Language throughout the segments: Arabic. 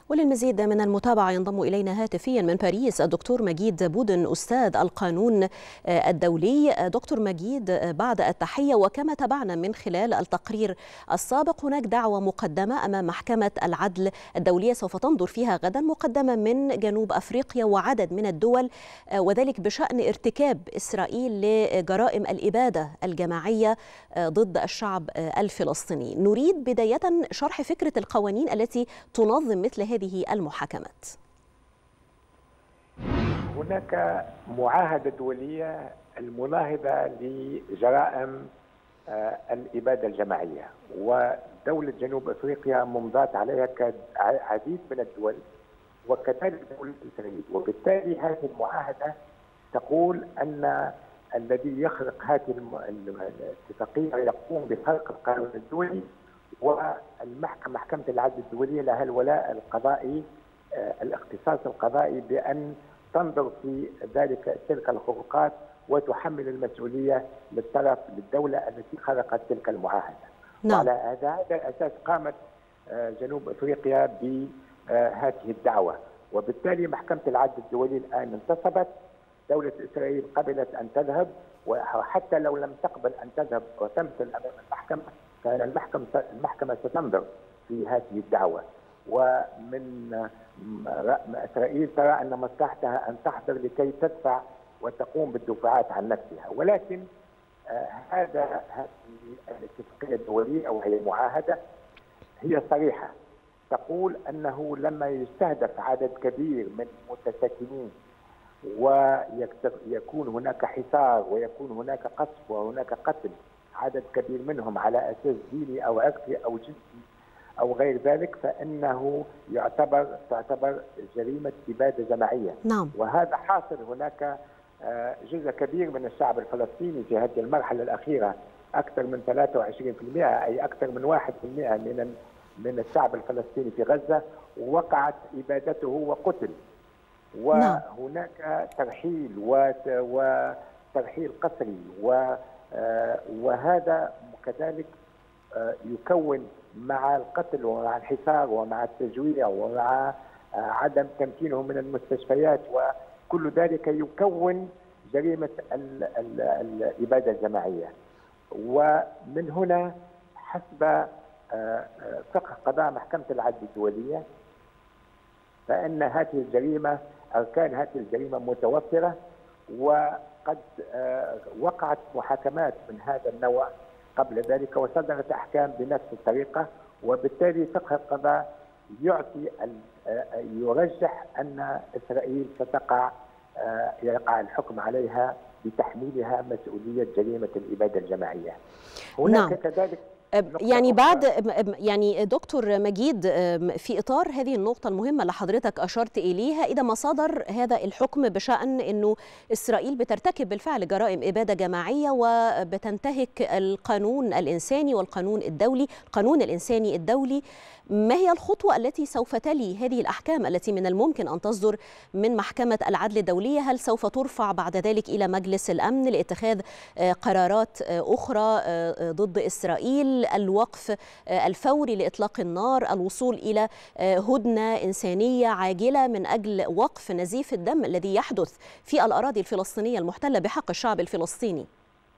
وللمزيد من المتابعة ينضم إلينا هاتفيا من باريس الدكتور مجيد بودن أستاذ القانون الدولي. دكتور مجيد، بعد التحية، وكما تابعنا من خلال التقرير السابق هناك دعوة مقدمة أمام محكمة العدل الدولية سوف تنظر فيها غدا، مقدمة من جنوب أفريقيا وعدد من الدول، وذلك بشأن ارتكاب إسرائيل لجرائم الإبادة الجماعية ضد الشعب الفلسطيني. نريد بداية شرح فكرة القوانين التي تنظم مثل هذه المحاكمات. هناك معاهدة دولية المناهضة لجرائم الإبادة الجماعية، ودولة جنوب أفريقيا ممضات عليها كعديد من الدول وكذلك دولة إسرائيل. وبالتالي هذه المعاهدة تقول أن الذي يخرق هذه الاتفاقية يقوم بخرق القانون الدولي، محكمة العدل الدولية لها الولاء القضائي، الاختصاص القضائي بأن تنظر في تلك الخروقات وتحمل المسؤولية للدولة التي خرقت تلك المعاهدة. نعم. وعلى هذا الأساس قامت جنوب أفريقيا بهذه الدعوة، وبالتالي محكمة العدل الدولي الآن انتصبت. دولة إسرائيل قبلت أن تذهب، وحتى لو لم تقبل أن تذهب وتمثل أمام المحكمة فإن المحكمة ستنظر في هذه الدعوة. ومن إسرائيل ترى أن مصلحتها أن تحضر لكي تدفع وتقوم بالدفاعات عن نفسها، ولكن هذه الاتفاقية الدولية أو هي المعاهدة هي صريحة، تقول أنه لما يستهدف عدد كبير من المتساكنين ويكون هناك حصار ويكون هناك قصف وهناك قتل عدد كبير منهم على أساس ديني أو عرقي أو جنسي أو غير ذلك، فإنه تعتبر جريمة إبادة جماعية. نعم. وهذا حاصل. هناك جزء كبير من الشعب الفلسطيني في هذه المرحلة الأخيرة، أكثر من 23%، أي أكثر من 1% من الشعب الفلسطيني في غزة وقعت إبادته وقتل. وهناك ترحيل وترحيل قسري، وهذا كذلك يكون مع القتل ومع الحصار ومع التجويع ومع عدم تمكينهم من المستشفيات، وكل ذلك يكون جريمة الإبادة الجماعية. ومن هنا حسب فقه قضاء محكمة العدل الدولية فإن هذه الجريمة أركان هذه الجريمة متوفرة، وقد وقعت محاكمات من هذا النوع قبل ذلك وصدرت أحكام بنفس الطريقة. وبالتالي فقه القضاء يرجح أن إسرائيل يقع الحكم عليها بتحميلها مسؤولية جريمة الإبادة الجماعية. هناك كذلك يعني دكتور مجيد، في إطار هذه النقطة المهمة اللي حضرتك أشرت إليها، إذا ما صدر هذا الحكم بشأن أنه إسرائيل بترتكب بالفعل جرائم إبادة جماعية وبتنتهك القانون الإنساني والقانون الدولي، القانون الإنساني الدولي، ما هي الخطوة التي سوف تلي هذه الأحكام التي من الممكن أن تصدر من محكمة العدل الدولية؟ هل سوف ترفع بعد ذلك إلى مجلس الأمن لاتخاذ قرارات أخرى ضد إسرائيل، الوقف الفوري لإطلاق النار، الوصول إلى هدنة إنسانية عاجلة من أجل وقف نزيف الدم الذي يحدث في الأراضي الفلسطينية المحتلة بحق الشعب الفلسطيني؟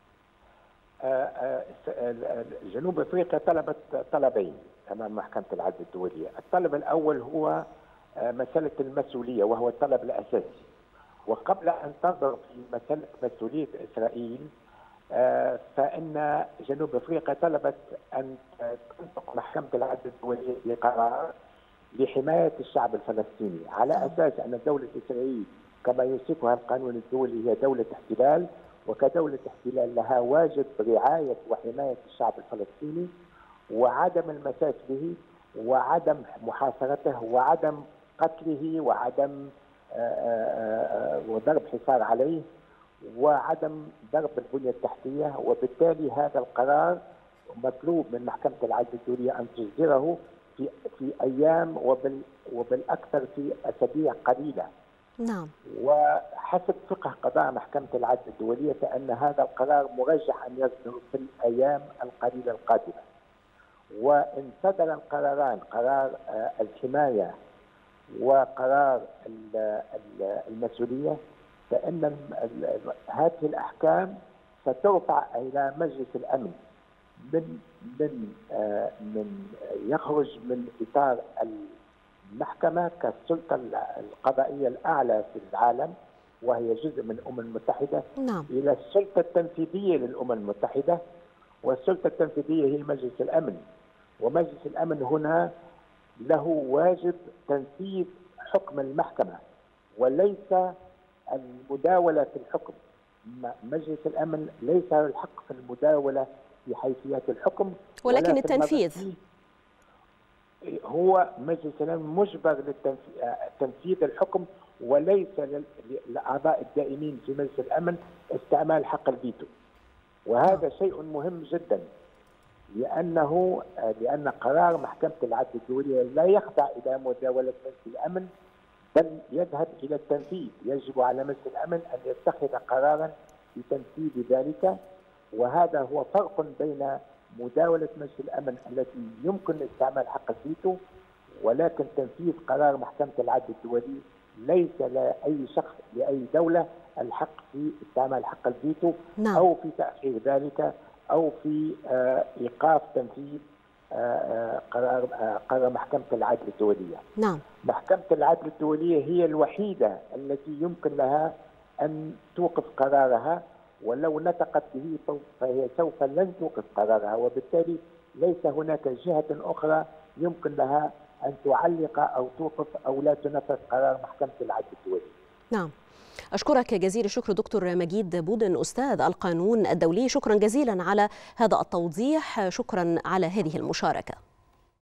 جنوب أفريقيا طلبت طلبين أمام محكمة العدل الدولية. الطلب الأول هو مسألة المسؤولية وهو الطلب الأساسي، وقبل أن تنظر في مسألة مسؤولية إسرائيل فإن جنوب أفريقيا طلبت أن تنطق محكمة العدل الدولية بقرار لحماية الشعب الفلسطيني، على أساس أن دولة إسرائيل كما يوصفها القانون الدولي هي دولة احتلال، وكدولة احتلال لها واجب رعاية وحماية الشعب الفلسطيني وعدم المساس به وعدم محاصرته وعدم قتله وعدم وضرب حصار عليه وعدم ضرب البنية التحتية. وبالتالي هذا القرار مطلوب من محكمة العدل الدولية أن تصدره في أيام وبالأكثر في أسابيع قليلة. نعم. وحسب فقه قضاء محكمة العدل الدولية فإن هذا القرار مرجح أن يصدر في الأيام القليلة القادمة. وإن صدر القراران، قرار الحماية وقرار المسؤولية، فإن هذه الأحكام سترفع إلى مجلس الأمن من يخرج من إطار المحكمة كالسلطة القضائية الأعلى في العالم وهي جزء من الأمم المتحدة، نعم. إلى السلطة التنفيذية للأمم المتحدة، والسلطة التنفيذية هي مجلس الأمن. ومجلس الأمن هنا له واجب تنفيذ حكم المحكمة وليس المداولة في الحكم. مجلس الأمن ليس له الحق في المداولة في حيثيات الحكم، ولكن التنفيذ. هو مجلس الأمن مجبر لتنفيذ الحكم، وليس للأعضاء الدائمين في مجلس الأمن استعمال حق الفيتو. وهذا شيء مهم جدا، لأن قرار محكمة العدل الدولية لا يخضع إلى مداولة مجلس الأمن، بل يذهب إلى التنفيذ. يجب على مجلس الأمن أن يتخذ قرارا بتنفيذ ذلك، وهذا هو فرق بين مداولة مجلس الأمن التي يمكن استعمال حق الفيتو، ولكن تنفيذ قرار محكمة العدل الدولي ليس لأي شخص لأي دولة الحق في استعمال حق الفيتو. نعم. أو في تأخير ذلك أو في إيقاف تنفيذ قرار محكمة العدل الدولية. نعم. محكمة العدل الدولية هي الوحيدة التي يمكن لها أن توقف قرارها، ولو نطقت به فهي سوف لن توقف قرارها، وبالتالي ليس هناك جهة أخرى يمكن لها أن تعلق أو توقف أو لا تنفذ قرار محكمة العدل الدولي. نعم. أشكرك جزيل الشكر دكتور مجيد بودن أستاذ القانون الدولي، شكرا جزيلا على هذا التوضيح، شكرا على هذه المشاركة.